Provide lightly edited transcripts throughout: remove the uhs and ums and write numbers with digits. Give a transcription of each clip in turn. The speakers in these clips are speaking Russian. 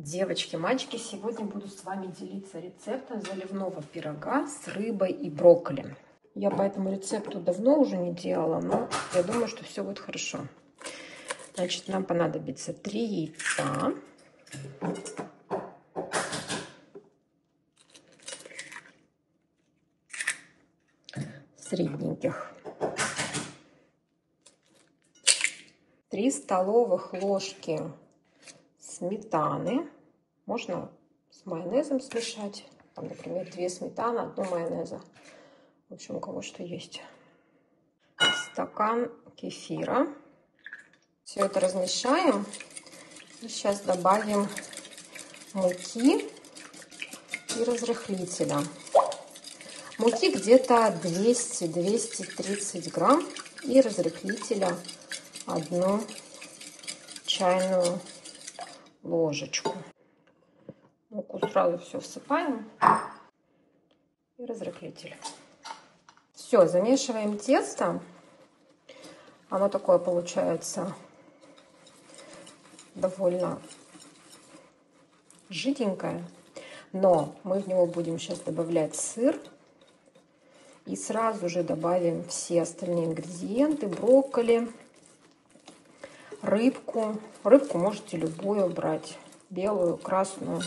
Девочки, мальчики, сегодня буду с вами делиться рецептом заливного пирога с рыбой и брокколи. Я по этому рецепту давно уже не делала, но я думаю, что все будет хорошо. Значит, нам понадобится 3 яйца, средненьких, 3 столовых ложки сметаны. Можно с майонезом смешать. Там, например, 2 сметаны, 1 майонеза. В общем, у кого что есть. Стакан кефира. Все это размешаем. И сейчас добавим муки и разрыхлителя. Муки где-то 200-230 грамм. И разрыхлителя 1 чайную ложечку. Муку сразу все всыпаем и разрыхлитель. Все, замешиваем тесто. Оно такое получается довольно жиденькое, но мы в него будем сейчас добавлять сыр и сразу же добавим все остальные ингредиенты: брокколи, рыбку. Рыбку можете любую брать: белую, красную,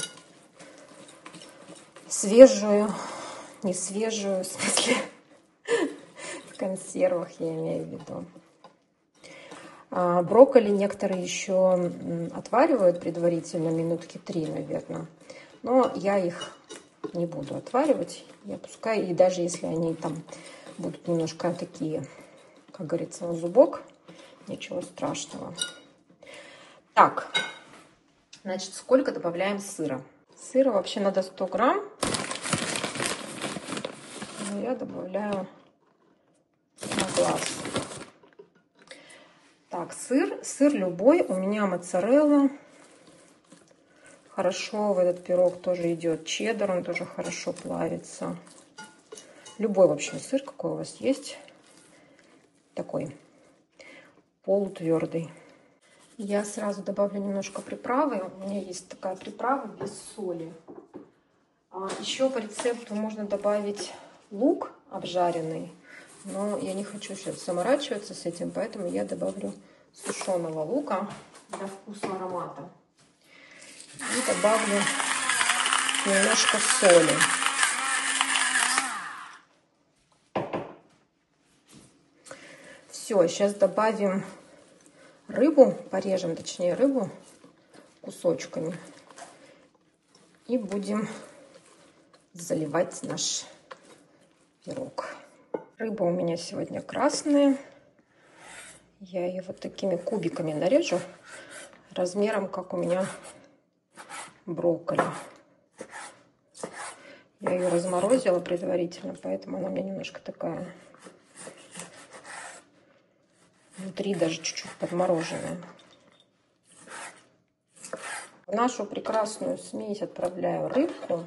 свежую, не свежую, в смысле в консервах я имею в виду. Брокколи некоторые еще отваривают предварительно, минутки 3, наверное. Но я их не буду отваривать. Я пускай, и даже если они там будут немножко такие, как говорится, на зубок, ничего страшного. Так, значит, сколько добавляем сыра? Сыра вообще надо 100 грамм. Но я добавляю на глаз. Так, сыр любой. У меня моцарелла. Хорошо в этот пирог тоже идет чеддер, он тоже хорошо плавится. Любой, в общем, сыр, какой у вас есть. Такой полутвердый. Я сразу добавлю немножко приправы. У меня есть такая приправа без соли. Еще по рецепту можно добавить лук обжаренный. Но я не хочу сейчас заморачиваться с этим, поэтому я добавлю сушеного лука для вкуса, аромата. И добавлю немножко соли. Все, сейчас добавим рыбу, порежем, точнее, рыбу кусочками. И будем заливать наш пирог. Рыба у меня сегодня красная. Я ее вот такими кубиками нарежу, размером, как у меня брокколи. Я ее разморозила предварительно, поэтому она у меня немножко такая, внутри даже чуть-чуть подмороженная. В нашу прекрасную смесь отправляю рыбку.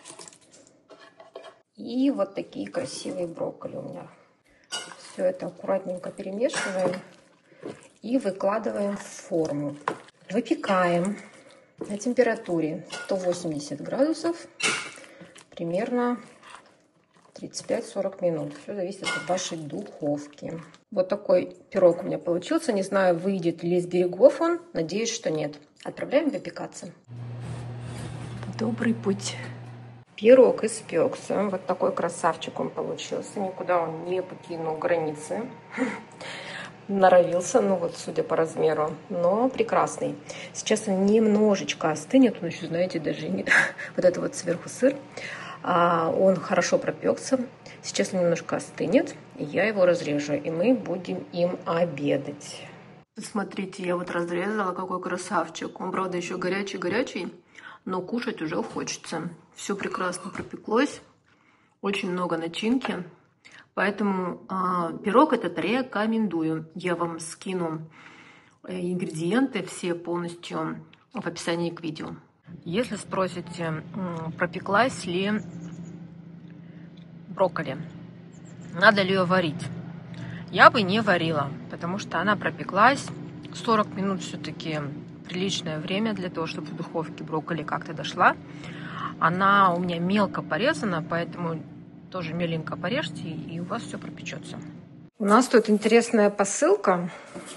И вот такие красивые брокколи у меня. Все это аккуратненько перемешиваем и выкладываем в форму. Выпекаем на температуре 180 градусов примерно 35-40 минут. Все зависит от вашей духовки. Вот такой пирог у меня получился. Не знаю, выйдет ли с берегов он. Надеюсь, что нет. Отправляем выпекаться. Добрый путь. Пирог испекся. Вот такой красавчик он получился. Никуда он не покинул границы. Норовился, ну вот, судя по размеру. Но прекрасный. Сейчас он немножечко остынет. Он еще, знаете, даже не... Вот это вот сверху сыр. Он хорошо пропекся. Сейчас он немножко остынет. И я его разрежу. И мы будем им обедать. Смотрите, я вот разрезала. Какой красавчик. Он, правда, еще горячий-горячий. Но кушать уже хочется. Все прекрасно пропеклось. Очень много начинки. Поэтому пирог этот рекомендую. Я вам скину ингредиенты все полностью в описании к видео. Если спросите, пропеклась ли брокколи, надо ли ее варить, я бы не варила, потому что она пропеклась. 40 минут все-таки приличное время для того, чтобы в духовке брокколи как-то дошла. Она у меня мелко порезана, поэтому тоже меленько порежьте, и у вас все пропечется. У нас тут интересная посылка.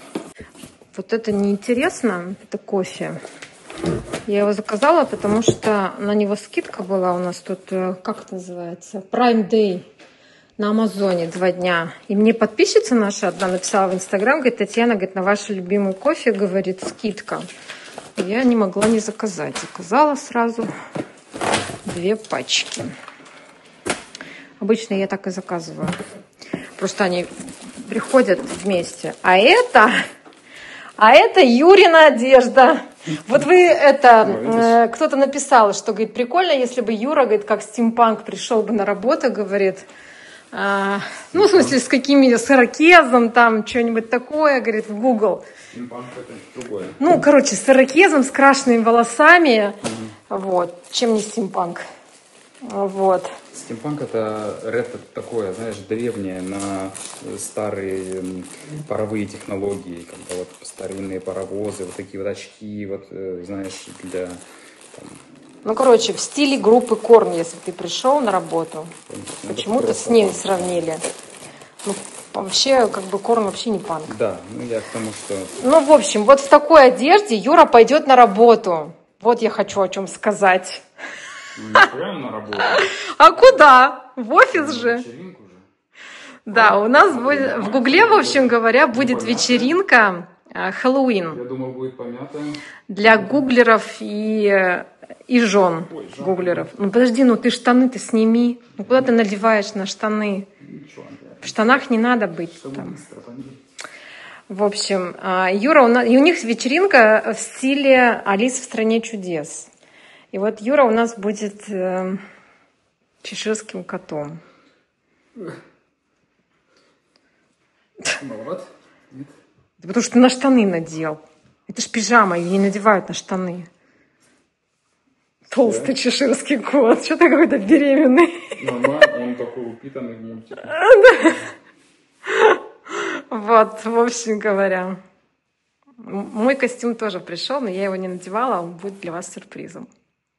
Вот это неинтересно, это кофе. Я его заказала, потому что на него скидка была у нас тут, как это называется, Prime Day на Амазоне 2 дня. И мне подписчица наша одна написала в Инстаграм, говорит, Татьяна, говорит, на вашу любимую кофе, говорит, скидка. Я не могла не заказать. Заказала сразу 2 пачки. Обычно я так и заказываю. Просто они приходят вместе. А это Юрина одежда. Вот вы это, кто-то написал, что, говорит, прикольно, если бы Юра, говорит, как стимпанк пришел бы на работу, говорит, ну, в смысле, с ирокезом, там, что-нибудь такое, говорит, в Google. Стимпанк это другое. Ну, короче, с ирокезом, с крашенными волосами, вот, чем не стимпанк. Вот. Стимпанк это ретро такое, знаешь, древнее на старые паровые технологии, как бы вот старинные паровозы, вот такие вот очки, вот, знаешь, для... Там... Ну, короче, в стиле группы Корн, если ты пришел на работу, почему-то с ней сравнили. Ну, вообще, как бы Корн вообще не панк. Да, ну я к тому, что... Ну, в общем, вот в такой одежде Юра пойдет на работу. Вот я хочу о чем сказать. Прямо на работу. А куда? В офис же. Вечеринку же. Да, у нас будет в Гугле, в общем говоря, будет вечеринка Хэллоуин. Я думал, будет помято. Для гуглеров и жен гуглеров. Ну подожди, ну ты штаны-то сними. Ну куда ты надеваешь на штаны? В штанах не надо быть там. В общем, Юра, и у них вечеринка в стиле Алиса в стране чудес. И вот Юра у нас будет чеширским котом. Маловат? Нет? Да потому что ты на штаны надел. Это ж пижама, ее не надевают на штаны. Толстый чеширский кот. Что ты какой-то беременный? Нормально, он такой упитанный в мультике. Вот, в общем говоря. Мой костюм тоже пришел, но я его не надевала, он будет для вас сюрпризом.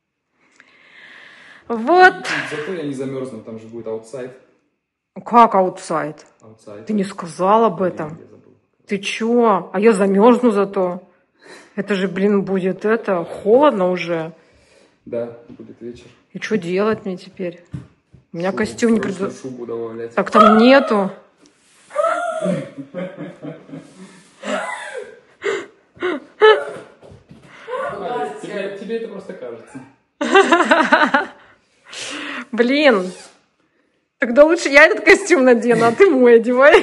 Вот. Зато я не замерзну, там же будет аутсайд. Как аутсайд? Ты не сказал об этом. Ты чё? А я замерзну зато. Это же, блин, будет холодно уже. Да, будет вечер. И что делать мне теперь? У меня костюм не придут. Шубу добавлять. Так там нету. Тебе это просто кажется. Блин. Тогда лучше я этот костюм надену, а ты мой одевай.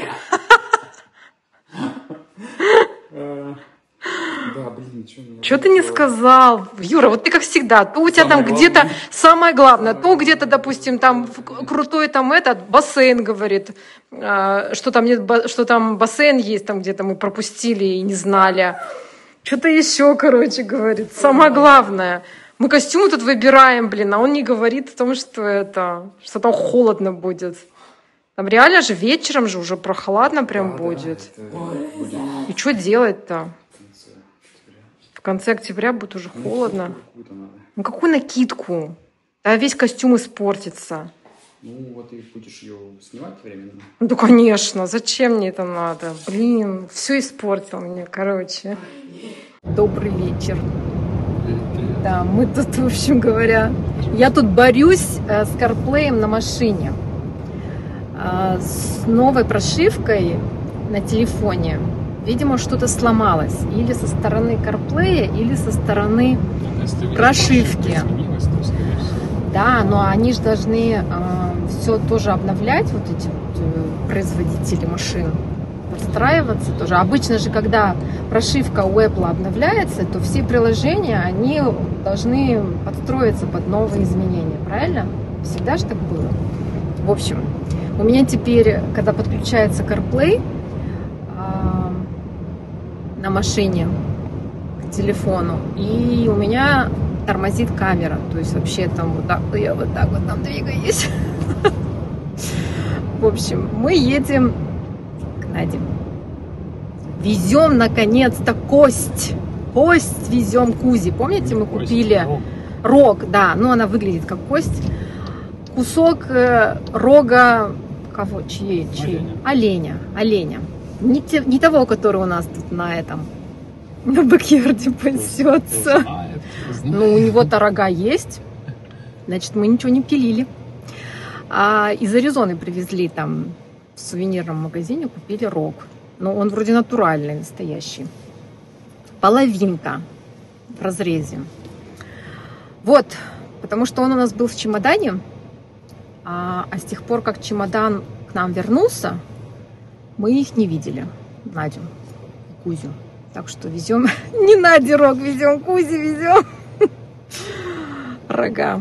Да, блин, что ты не сказал? Юра, вот ты как всегда, то у тебя там где-то самое главное, то где-то, допустим, там крутой там бассейн говорит, что там нет, что там бассейн есть, там где-то мы пропустили и не знали. Что-то еще, короче, говорит. Самое главное. Мы костюмы тут выбираем, блин, а он не говорит о том, что там холодно будет. Там реально же вечером же уже прохладно прям будет. И что делать-то? В конце октября будет уже холодно. Ну какую накидку? Да весь костюм испортится. Ну вот и будешь ее снимать временно. Ну да, конечно. Зачем мне это надо? Блин, все испортил мне, короче. Добрый вечер. Да, мы тут, в общем говоря, я тут борюсь с CarPlay на машине. С новой прошивкой на телефоне. Видимо, что-то сломалось. Или со стороны CarPlay, или со стороны прошивки. Да, но они же должны все тоже обновлять, вот эти вот производители машин. Подстраиваться тоже. Обычно же, когда прошивка у Apple обновляется, то все приложения, они должны подстроиться под новые изменения. Правильно? Всегда же так было. В общем, у меня теперь, когда подключается CarPlay на машине к телефону, и у меня тормозит камера. То есть вообще там вот так, я вот так вот там двигаюсь. В общем, мы едем к Наде. Везем наконец-то кость. кость везем Кузе. Помните, мы купили рог, да, ну она выглядит как кость. Кусок рога кого? Чьей? Оленя. Не того, который у нас тут на этом, на бэкьярде пасется. Ну, у него-то рога есть, значит, мы ничего не пилили. А из Аризоны привезли там в сувенирном магазине, купили рог. Но он вроде натуральный, настоящий. Половинка в разрезе. Вот, потому что он у нас был в чемодане, а с тех пор, как чемодан к нам вернулся, мы их не видели, Надю и Кузю. Так что везем, не Наде рог везем, Кузе везем рога.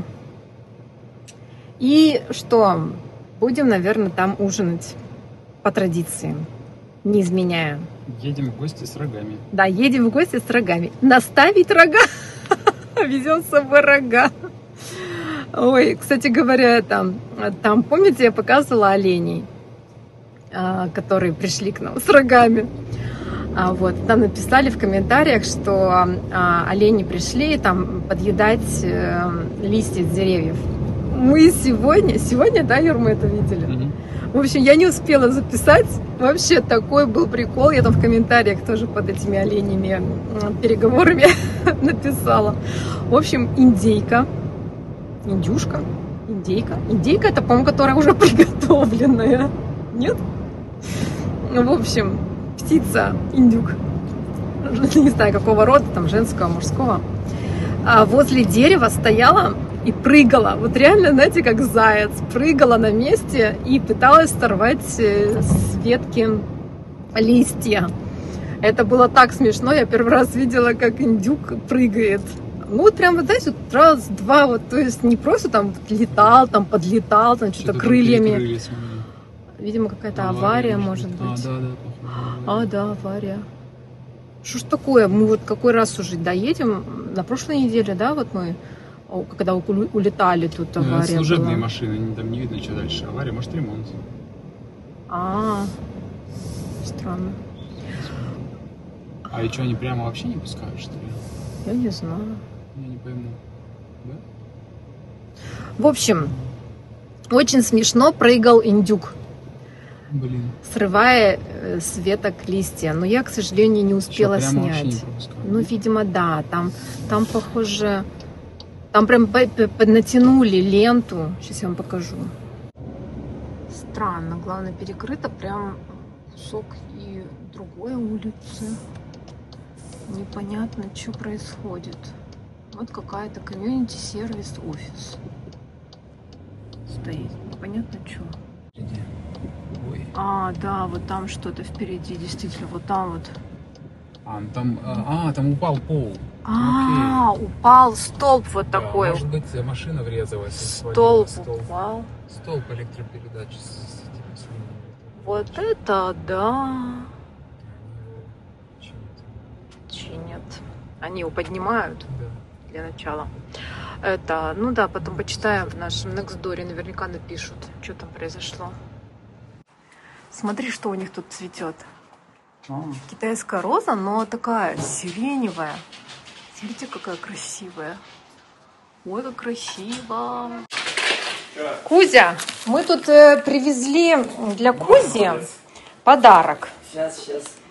И что, будем, наверное, там ужинать по традиции, не изменяя. Едем в гости с рогами. Да, едем в гости с рогами. Наставить рога. Везем с собой рога. Ой, кстати говоря, там, помните, я показывала оленей, которые пришли к нам с рогами. Вот, там написали в комментариях, что олени пришли там подъедать листья с деревьев. Мы сегодня, да, Юр, мы это видели? В общем, я не успела записать. Вообще такой был прикол. Я там в комментариях тоже под этими оленями переговорами написала. В общем, индейка. Индюшка. Индейка это, по-моему, которая уже приготовленная. Нет? В общем, птица, индюк. Не знаю, какого рода, там, женского, мужского. А возле дерева стояла и прыгала. Вот реально, знаете, как заяц. Прыгала на месте и пыталась сорвать с ветки листья. Это было так смешно. Я первый раз видела, как индюк прыгает. Ну, вот прям, вот, знаете, вот раз, два, вот, то есть не просто там летал, там подлетал, там что-то крыльями. Видимо, какая-то авария, может быть. Да, авария. Что ж такое? Мы вот какой раз уже доедем? На прошлой неделе, да, вот мы, когда улетали, тут авария служебные была. машины, там не видно, что дальше. Авария, может, ремонт. Странно. А и что, они прямо вообще не пускают, что ли? Я не знаю. Я не пойму. Да? В общем, очень смешно прыгал индюк. Блин. Срывая с веток листья. Но я, к сожалению, не успела снять. Ну, видимо, да. Там похоже... Там прям натянули ленту. Сейчас я вам покажу. Странно. Главное, перекрыто прям кусок и другой улицы. Непонятно, что происходит. Вот какая-то комьюнити-сервис офис стоит. Непонятно, что. Да, вот там что-то впереди, действительно, вот там вот. Там упал пол. Упал столб вот такой. Может быть, машина врезалась. Столб упал. Столб электропередач. Вот это да. Чинят. Они его поднимают для начала. Это, ну да, потом почитаем в нашем Nextdoor, наверняка напишут, что там произошло. Смотри, что у них тут цветет. Китайская роза, но такая сиреневая. Смотрите, какая красивая. Ой, как красиво. Кузя, мы тут привезли для Кузи подарок. Сейчас.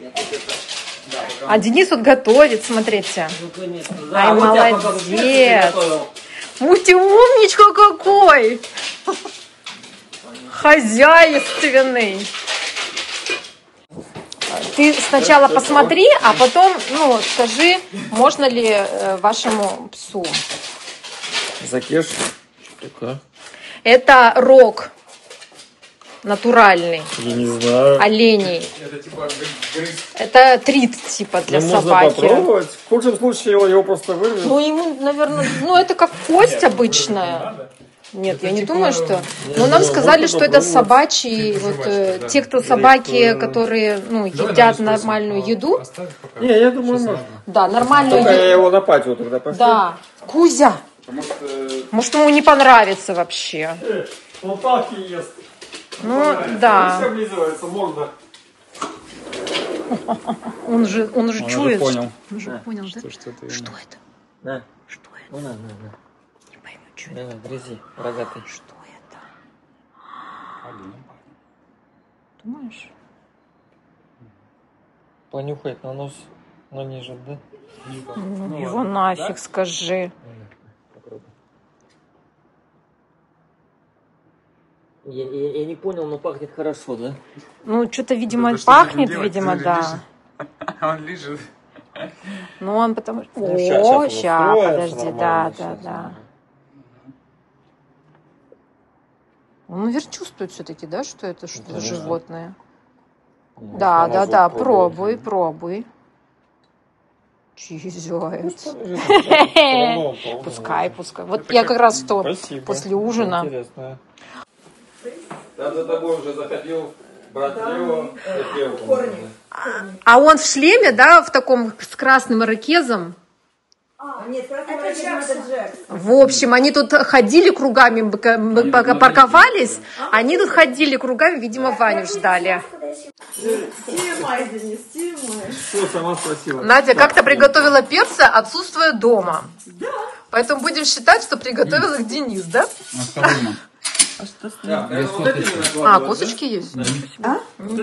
А Денис вот готовит, смотрите. Ай, молодец. Ух ты, умничка какой. Хозяйственный. Ты сначала посмотри, а потом, скажи, можно ли вашему псу. Закеш. Это рог натуральный. Я не знаю. Оленей. Это типа Это трит типа для собаки. Можно попробовать. В худшем случае его просто вырвет. Ну, ему, наверное, это как кость обычная. Нет, я не думаю, что... Но нам сказали, что это собачьи, вот те, кто собаки, которые, едят нормальную еду. Не, я думаю, можно. Да, нормальную Только я еду. его на патио тогда поставлю. Да. Кузя! Может, ему не понравится вообще. Он так и ест. Ну, да. Все облизывается, морда. Он же Он чует. уже понял. Он уже понял, да? Что это Что именно? это? На, Что это? ну на. Не пойму, что На, это. грязи, рогатый. Что это? Оленем. Думаешь? Понюхает на нос, но ниже, да? Ну, его нафиг, скажи. Попробуй. Я не понял, но пахнет хорошо, да? Ну, что-то, видимо, Да что с этим пахнет, делать? видимо, Ты да. лежишь. Он лежит. Ну, он потому что... Ну, О, щас сейчас, устроится подожди, нормально, да. Он, наверное, чувствует все-таки, да, что это что-то за Конечно. животное. Ну, Да, на да, зуб пробуй. Чизёет. Всё равно он Пускай. Вот я как раз что Спасибо. после ужина. Интересно. Там за тобой уже заходил брат Лео. А он в шлеме, да, в таком с красным ирокезом? Нет, это Джексон. В общем, они тут ходили кругами, мы пока парковались, они тут ходили кругами, видимо, Ваню ждали. Стимай, Денис, стимай. Все, сама спросила. Надя как-то приготовила перца, отсутствуя дома. Да. Поэтому будем считать, что приготовил их Денис, да? Осторожно. А, косточки есть? А?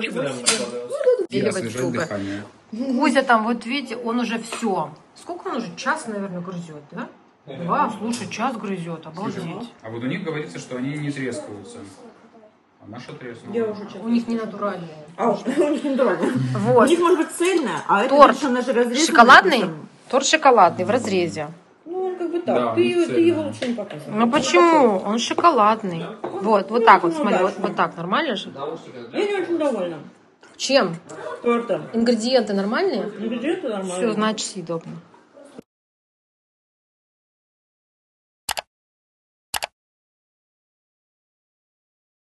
И Переливать освежать зубы. дыхание. Кузя там, вот видите, он уже все. Сколько он уже? Час, наверное, грызет, да? Да, слушай, час грызет, обалдеть. А вот у них говорится, что они не трескаются. А наша треснула. Я уже честно. У них не натуральные. А, у них не натурально. У Вот. них может быть цельная, а это Торт дальше она же разрезана. шоколадный? написано. Торт шоколадный в разрезе. Ну, он как бы Да, так. у Ты них ты цельная. его лучше не показывай. Ну почему? Он шоколадный. Вот так вот, ну смотри, да, вот так, нормально же? Я не очень довольна. Чем? Тортом. Ингредиенты нормальные? Ингредиенты нормальные. Все, значит, съедобно.